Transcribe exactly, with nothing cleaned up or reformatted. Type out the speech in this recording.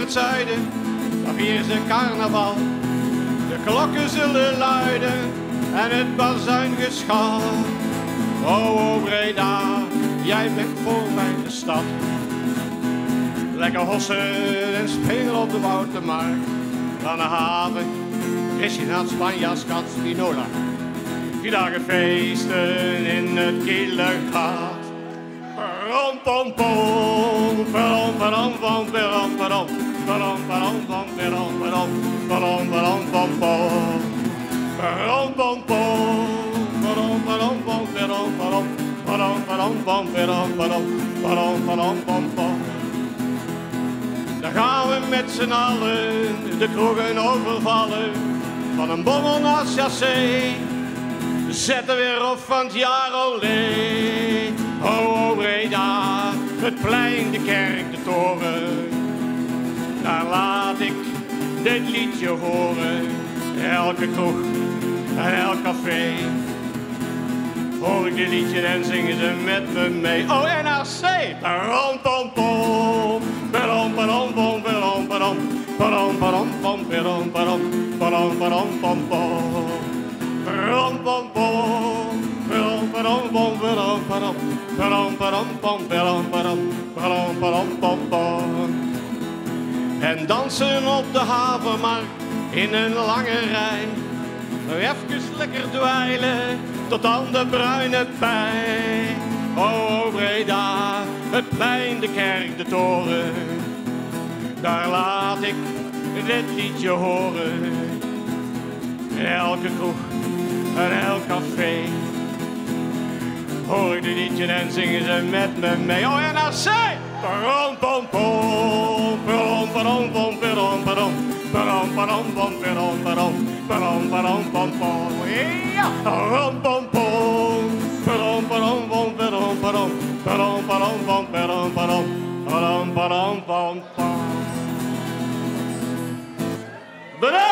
het zuiden, daar vieren ze carnaval. De klokken zullen luiden en het bazuingeschal. Oh, oh Breda, jij bent voor mij de stad. Lekker hossen en spelen op de Woutermarkt. Aan de haven, Christinaat, Spanjaard, Spinola. Vier dagen feesten in het Kielergat. Rom pom pom, perom perom pom perom perom, perom perom pom perom perom, perom perom pom pom, perom pom pom, perom perom pom perom perom, perom perom pom perom perom, perom perom pom pom. Dan gaan we met z'n allen de kroegen overvallen, van een bommel naar chassé. Zetten weer op van het jaar alleen. Oh, oh Breda, het plein, de kerk, de toren. Daar laat ik dit liedje horen. Elke kroeg en elk café hoor ik dit liedje en zingen ze met me mee. Oh, N R C! Perom pom pom, perom perom pom perom perom, perom perom pom perom perom, perom perom pom pom. Perom pom pom, perom perom pom perom perom, perom perom pom perom perom, perom perom pom pom. En dansen op de havenmarkt in een lange rij. Even lekker dweilen tot aan de bruine pij. Oh Breda, het plein, de kerk, de toren. Daar laat ik dit liedje horen. Elke kroeg en elk café hoor ik dit liedje en zingen ze met me mee. Oh, en dan zij! Perom pom pom, perom perom pom perom perom, perom perom pom perom perom, perom perom pom pom. Ja! Perom pom pom, perom perom pom perom perom, perom perom pom perom perom, perom perom pom pom. Bedankt!